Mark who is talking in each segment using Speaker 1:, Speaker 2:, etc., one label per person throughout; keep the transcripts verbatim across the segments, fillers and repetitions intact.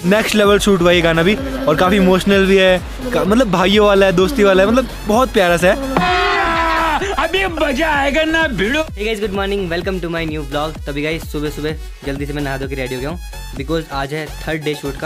Speaker 1: Next level shoot हुआ ये गाना भी, और काफ़ी इमोशनल भी है, मतलब भाइयों वाला है, दोस्ती वाला है, मतलब बहुत प्यारा सा है।
Speaker 2: अभी मजा आएगा ना भिड़ो।
Speaker 3: Hey guys, good morning, welcome to my new blog. तभी गाइस सुबह सुबह जल्दी से मैं नहा धो के रेडी हो गया हूँ, बिकॉज आज है थर्ड डे शूट का।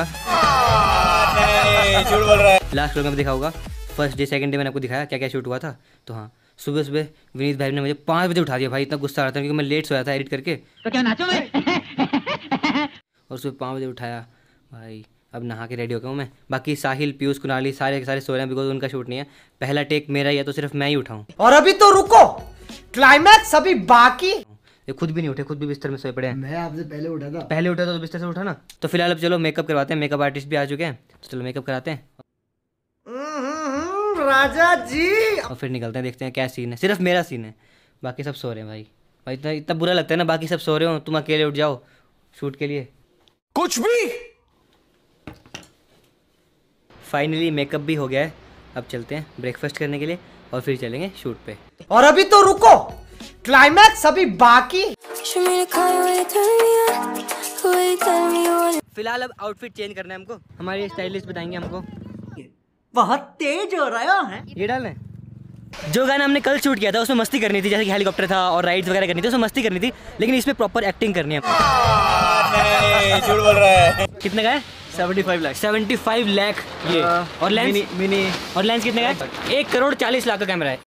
Speaker 1: झूठ बोल रहा है।
Speaker 3: लास्ट व्लॉग में देखा होगा, फर्स्ट डे सेकंड डे मैंने आपको दिखाया क्या क्या शूट हुआ था। तो हाँ, सुबह सुबह विनीत भाई ने मुझे पाँच बजे उठा दिया। भाई इतना गुस्सा आ रहा था क्योंकि मैं लेट सोया था एडिट करके।
Speaker 2: तो क्या नाचो मैं?
Speaker 3: और सुबह पाँच बजे उठाया भाई। अब नहा के रेडी हो गया हूँ मैं। बाकी साहिल, पीयूष, कुणाली सारे के सारे सो रहे हैं, बिकॉज उनका शूट नहीं है। पहला टेक मेरा ही है तो सिर्फ मैं ही उठाऊँ।
Speaker 4: और अभी तो रुको, क्लाइमैक्स अभी बाकी।
Speaker 3: ये खुद भी नहीं उठे, खुद भी बिस्तर में सोए पड़े हैं।
Speaker 4: मैं आपसे पहले उठा था।
Speaker 3: पहले उठा तो बिस्तर से उठा ना। तो फिलहाल अब चलो मेकअप करवाते हैं, मेकअप आर्टिस्ट भी आ चुके हैं, तो चलो मेकअप कराते हैं
Speaker 4: राजा जी।
Speaker 3: और फिर निकलते हैं, देखते हैं क्या सीन है। सिर्फ मेरा सीन है, बाकी सब सो रहे हैं। भाई भाई इतना इतना बुरा लगता है ना, बाकी सब सो रहे हो, तुम अकेले उठ जाओ शूट के लिए।
Speaker 2: कुछ भी।
Speaker 3: फाइनली मेकअप भी हो गया है, अब चलते हैं ब्रेकफास्ट करने के लिए और फिर चलेंगे शूट पे।
Speaker 4: और अभी तो रुको, क्लाइमैक्स अभी बाकी।
Speaker 3: फिलहाल अब आउटफिट चेंज करना है हमको, हमारे स्टाइलिस्ट बताएंगे हमको।
Speaker 4: बहुत तेज हो रहा है।
Speaker 3: ये डाल जो गाना हमने कल शूट किया था उसमें मस्ती करनी थी, जैसे कि हेलीकॉप्टर था और राइड्स वगैरह करनी थी, उसमें मस्ती करनी थी, लेकिन इसमें प्रॉपर एक्टिंग करनी है।
Speaker 1: झूठ बोल रहा है।
Speaker 3: कितने का है?
Speaker 1: पचहत्तर लाख।
Speaker 3: पचहत्तर लाख ये। और लेंस
Speaker 1: मिनी, मिनी
Speaker 3: और लेंस कितने का है? एक करोड़ चालीस लाख का कैमरा है।